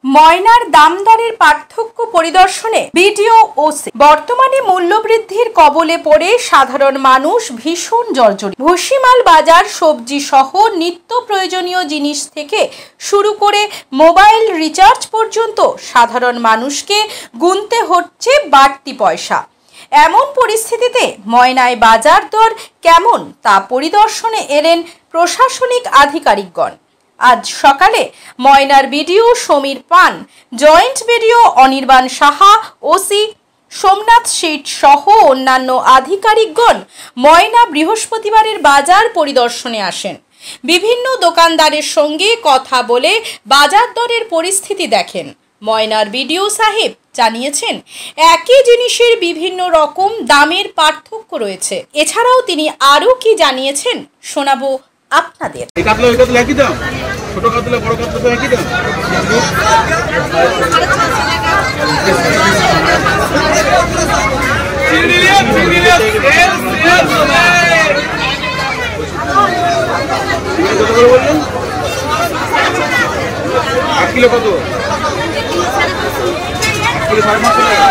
ময়নার দাম দরের পার্থক্য পরিদর্শনে বিডিও ওসি। বর্তমানে মূল্যবৃদ্ধির কবলে পড়ে সাধারণ মানুষ ভীষণ জর্জরিত। ভুসিমাল বাজার, সবজি সহ নিত্য প্রয়োজনীয় জিনিস থেকে শুরু করে মোবাইল রিচার্জ পর্যন্ত সাধারণ মানুষকে গুনতে হচ্ছে বাড়তি পয়সা। এমন পরিস্থিতিতে ময়নায় বাজার দর কেমন তা পরিদর্শনে এলেন প্রশাসনিক আধিকারিকগণ। আজ সকালে ময়নার BDO Samir Pan, joint BDO Anirban Saha, OC Somnath Sheth সহ অন্যান্য আধিকারিকগণ ময়না বৃহস্পতিবারের বাজার পরিদর্শনে আসেন। বিভিন্ন দোকানদারের সঙ্গে কথা বলে বাজার দরের পরিস্থিতি দেখেন। ময়নার বিডিও সাহেব জানিয়েছেন, একই জিনিসের বিভিন্ন রকম দামের পার্থক্য রয়েছে। এছাড়াও তিনি আরও কি জানিয়েছেন শোনাবো আপনাদের। ছোট কাতলা বড় কাতলা তো একই দাম। কত করে বললেন? 8 কিলো কত? 8 কিলো 550 টাকা।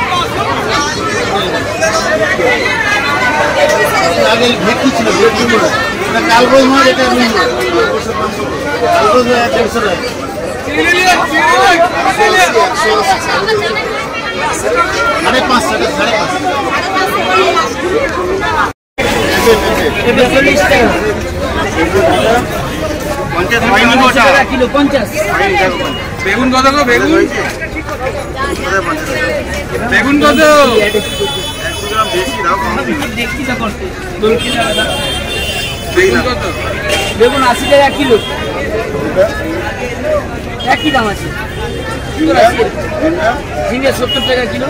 আগে ভেটকি ছিল, ভেটকি ছিল কালবোজ মাছ, এটা কালবোজ 150 টাকা। সাড়ে 5 টাকা, 50 কিলো 50। বেগুন কত গো? বেগুন বেগুন কত? বেগুন 80 টাকা কিলো, একই দাম আছে। ঝিঙে 70 টাকা কিলো,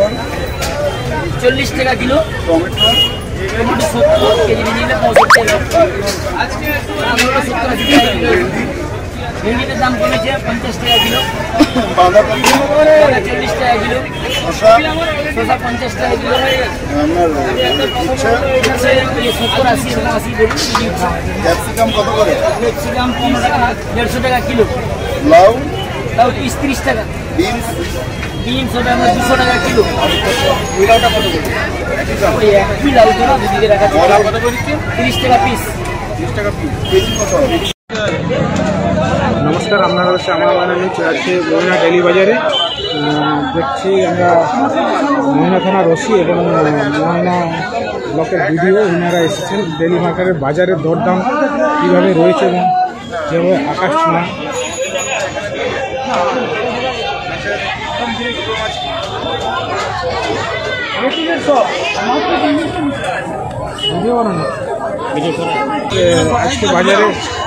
40 টাকা কিলো, টমেটো 70 কেজি নিলে 65 টাকা। আজকে 70-80 টাকা কিলো। ভেন্ডির দাম কমেছে 50 টাকা কিলো, বাঁধাকপি 40 টাকা কিলো, শসা 50 টাকা কিলো, 70-80 বলুন। ক্যাপসিকাম কত করে? ক্যাপসিকাম 15 টাকা, 150 টাকা কিলো। লাউ 30 টাকা। বিনস ওটা 200 টাকা কিলো। লাউটা কত করে? ওই একই লাউ তো না, দুদিকে রাখা আছে। লাউ কত করে দিচ্ছেন? 30 টাকা পিস। 30 টাকা পিস। কেজি কত? নমস্কার, আপনারা হচ্ছে আমার ময়না নিউজ। আজকে ময়না ডেলি বাজারে দেখছি আমরা ময়না থানার ওসি এবং ময়না ব্লকের বিডিও ওনারা এসেছেন। ডেলি মার্কেটের বাজারের দরদাম কীভাবে রয়েছে এবং যেভাবে আকাশ ছোঁয়া। আজকে বাজারে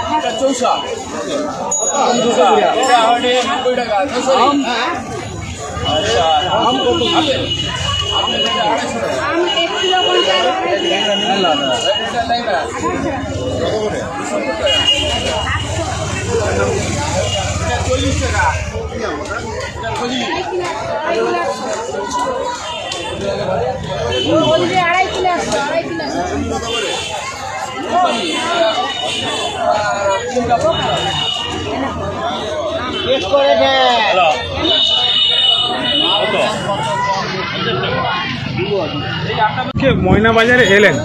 ময়না বাজারে এলেন।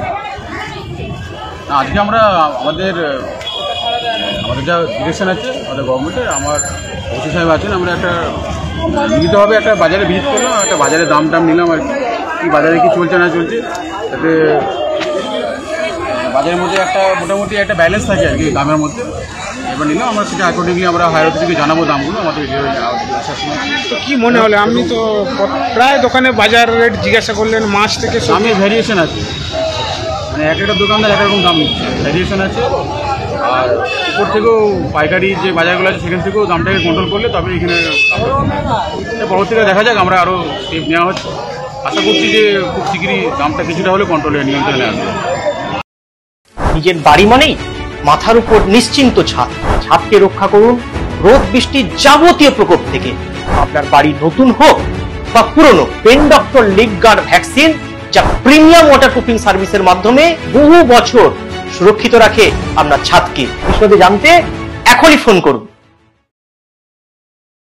আজকে আমরা আমাদের যা ডিরেকশন আছে আমাদের গভর্নমেন্টের, আমার ওসি সাহেব আছেন, আমরা একটা লিখিতভাবে একটা বাজারে ভিজিট করলাম, একটা বাজারে দাম নিলাম আর কি বাজারে কি চলছে না চলছে, যাতে বাজারের মধ্যে একটা মোটামুটি একটা ব্যালেন্স থাকে আর কি দামের মধ্যে। এবার নিলাম আমরা, সেটা অ্যাকর্ডিংলি আমরা হায়ার অথরিটিকে জানাবো দামগুলো আমাদের আসার সময়। তো কী মনে হলো? আপনি তো প্রায় দোকানে বাজার রেট জিজ্ঞাসা করলেন, মাছ থেকে দামে ভ্যারিয়েশন আছে, মানে এক একটা দোকানদার এক রকম দাম নিচ্ছে, ভ্যারিয়েশন আছে। আর উপর থেকেও পাইকারি যে বাজারগুলো আছে সেখান থেকেও দামটাকে কন্ট্রোল করলে তবে এখানে পরবর্তীতে দেখা যাক, আমরা আরও স্টেপ নেওয়া হচ্ছে। আশা করছি যে খুব শীঘ্রই দামটা কিছুটা হলে কন্ট্রোলে নিয়ন্ত্রণে আসবে। নিজের বাড়ি মানেই মাথার উপর নিশ্চিন্ত ছাদ। ছাদকে রক্ষা করুন রোদ বৃষ্টির যাবতীয় প্রকোপ থেকে। আপনার বাড়ি নতুন হোক বা পুরনো, pen doctor leak guard vaccine, যা প্রিমিয়াম ওয়াটারপ্রুফিং সার্ভিসের মাধ্যমে বহু বছর সুরক্ষিত রাখে আপনার ছাদকে। বিশদে জানতে এখনই ফোন করুন।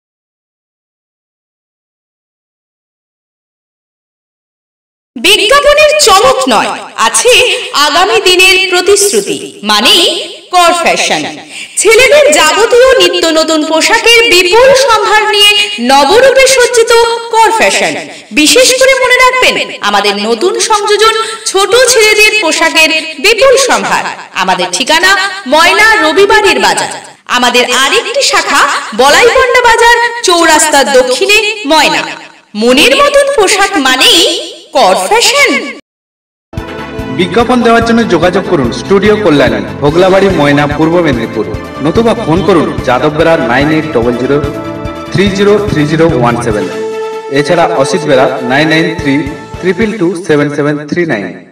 বিজ্ঞাপনের চমক নয়, আছে আগামী দিনের প্রতিশ্রুতি, মানে কর ফ্যাশন। ছেলেদের যাবতীয় নিত্য নতুন পোশাকের বিপুল সম্ভার নিয়ে নবরূপে সজ্জিত কর ফ্যাশন। বিশেষ করে মনে রাখবেন, আমাদের নতুন সংযোজন ছোট ছেলেদের পোশাকের বিপুল সম্ভার। আমাদের ঠিকানা ময়না রবিবারের বাজার। আমাদের আরেকটি শাখা বলাইপন্ডা বাজার, চৌরাস্তার দক্ষিণে ময়না। মনের মতন পোশাক মানেই কর ফ্যাশন। বিজ্ঞাপন দেওয়ার জন্য যোগাযোগ করুন স্টুডিও কল্যাণী, ভোগলাবাড়ি, ময়না, পূর্ব মেদিনীপুর। নতুবা ফোন করুন যাদব বেড়া 9800303017। এছাড়া অসিত বেড়া 9932227739।